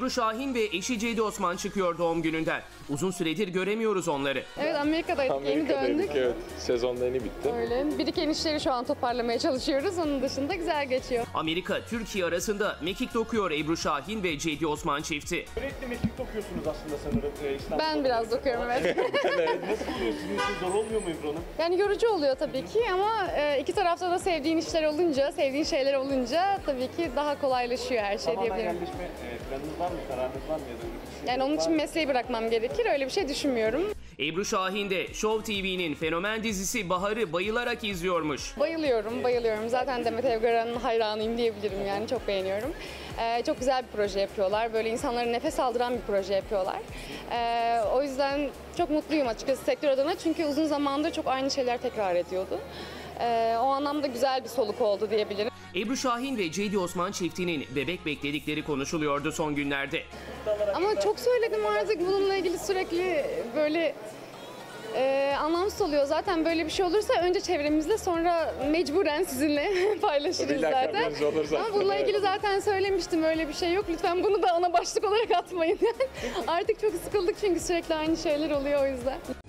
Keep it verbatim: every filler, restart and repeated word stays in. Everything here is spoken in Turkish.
Ebru Şahin ve eşi Cedi Osman çıkıyor doğum gününden. Uzun süredir göremiyoruz onları. Evet, Amerika'daydık, yeni Amerika'daydık, döndük. evet. Sezon da yeni bitti. Öyle. Biriken işleri şu an toparlamaya çalışıyoruz. Onun dışında güzel geçiyor. Amerika, Türkiye arasında mekik dokuyor Ebru Şahin ve Cedi Osman çifti. Sürekli mekik dokuyorsunuz aslında sanırım. E, İstanbul'da. Ben biraz dokuyorum, evet. Nasıl oluyor? Sizin için zor olmuyor mu Ebru Hanım? Yani yorucu oluyor tabii ki ama e, iki tarafta da sevdiğin işler olunca, sevdiğin şeyler olunca tabii ki daha kolaylaşıyor her şey Tamamen diyebilirim. yerleşme e, planınız var mı? Kararınız var mı? Ya da öyle bir düşünceniz Yani onun var için mı? mesleği bırakmam gerekir. Öyle bir şey düşünmüyorum. Ebru Şahin de Show T V'nin fenomen dizisi Bahar'ı bayılarak izliyormuş. Bayılıyorum, bayılıyorum. Zaten Demet Evgar'ın hayranıyım diyebilirim yani. Çok beğeniyorum. Ee, çok güzel bir proje yapıyorlar. Böyle insanları nefes aldıran bir proje yapıyorlar. Ee, o yüzden çok mutluyum açıkçası sektör adına. Çünkü uzun zamandır çok aynı şeyler tekrar ediyordu. Ee, o anlamda güzel bir soluk oldu diyebilirim. Ebru Şahin ve Cedi Osman çiftinin bebek bekledikleri konuşuluyordu son günlerde. Ama çok söyledim artık bununla ilgili sürekli böyle e, anlamsız oluyor. Zaten böyle bir şey olursa önce çevremizde sonra mecburen sizinle paylaşırız Tabii, illaki zaten. haberiniz olur zaten. Ama bununla ilgili zaten söylemiştim, öyle bir şey yok. Lütfen bunu da ana başlık olarak atmayın. Artık çok sıkıldık çünkü sürekli aynı şeyler oluyor o yüzden.